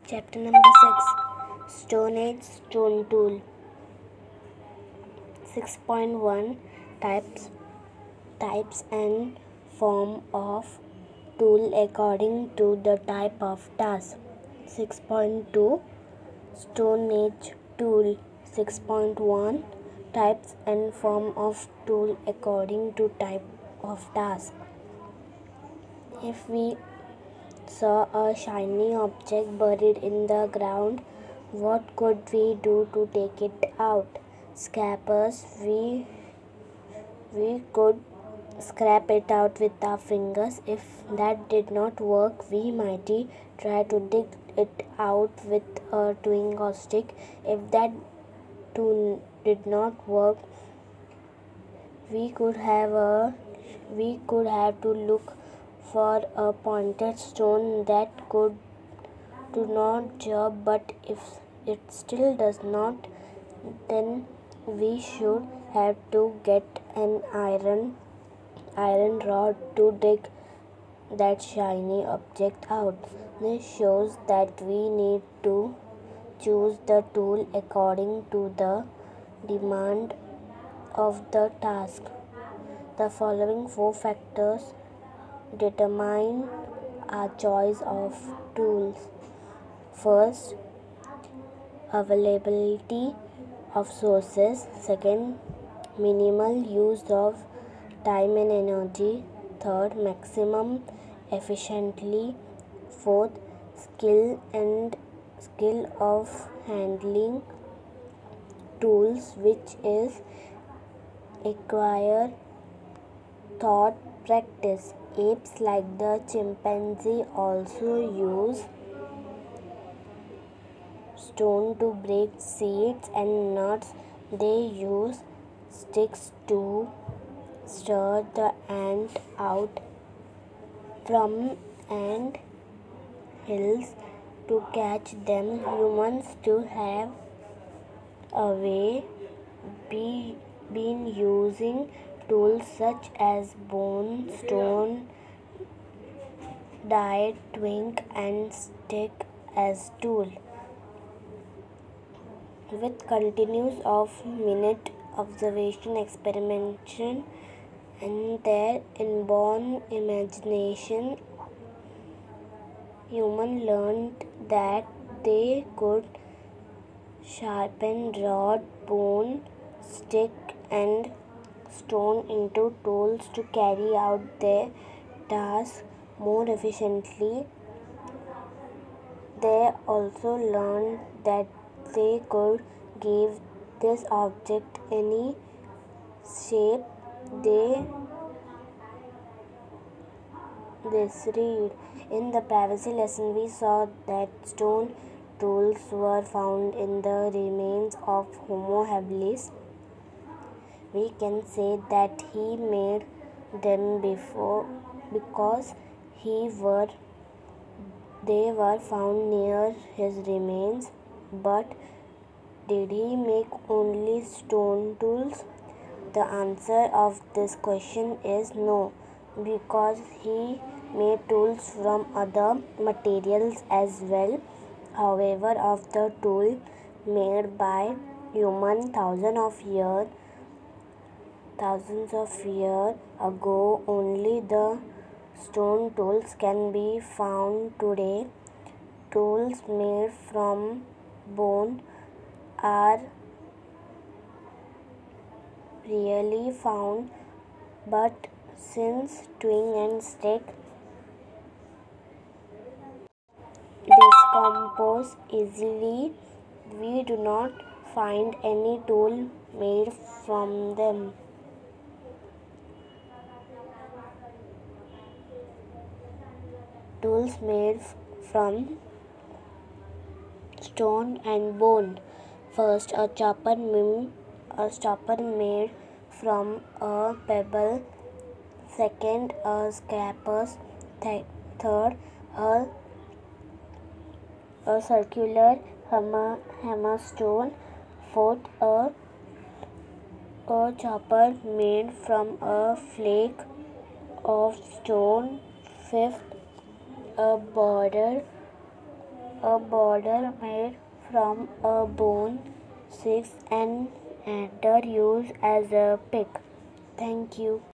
Chapter number 6, Stone Age Stone Tool. 6.1, Types and form of tool according to the type of task. 6.2, Stone Age Tool. 6.1, Types and form of tool according to type of task. If we saw a shiny object buried in the ground, what could we do to take it out? Scrapers. We could scrape it out with our fingers. If that did not work, we might try to dig it out with a twig or stick. If that too did not work, we could have to look for a pointed stone that could do not job. But if it still does not, then we should have to get an iron rod to dig that shiny object out. This shows that we need to choose the tool according to the demand of the task. The following 4 factors determine our choice of tools. First, availability of sources. Second, minimal use of time and energy. Third, maximum efficiently. Fourth, skill of handling tools, which is acquire thought practice. Apes like the chimpanzee also use stone to break seeds and nuts. They use sticks to stir the ant out from ant hills to catch them. Humans too have a way been using tools such as bone, stone, diet, twig, and stick as tool. With continuous minute observation, experimentation, and their inborn imagination, humans learned that they could sharpen rod, bone, stick, and stone into tools to carry out their tasks more efficiently. They also learned that they could give this object any shape they desired. In the privacy lesson, we saw that stone tools were found in the remains of Homo habilis. We can say that he made them because they were found near his remains. But did he make only stone tools? The answer of this question is no, because he made tools from other materials as well. However, of the tool made by human thousands of years ago, only the stone tools can be found today. Tools made from bone are rarely found, but since twig and stick decompose easily, we do not find any tool made from them. Tools made from stone and bone. First, a chopper made from a pebble. Second, a scraper. Third, a circular hammer stone. Fourth, a chopper made from a flake of stone. Fifth, a border a border made from a bone. 6. An adder used as a pick. Thank you.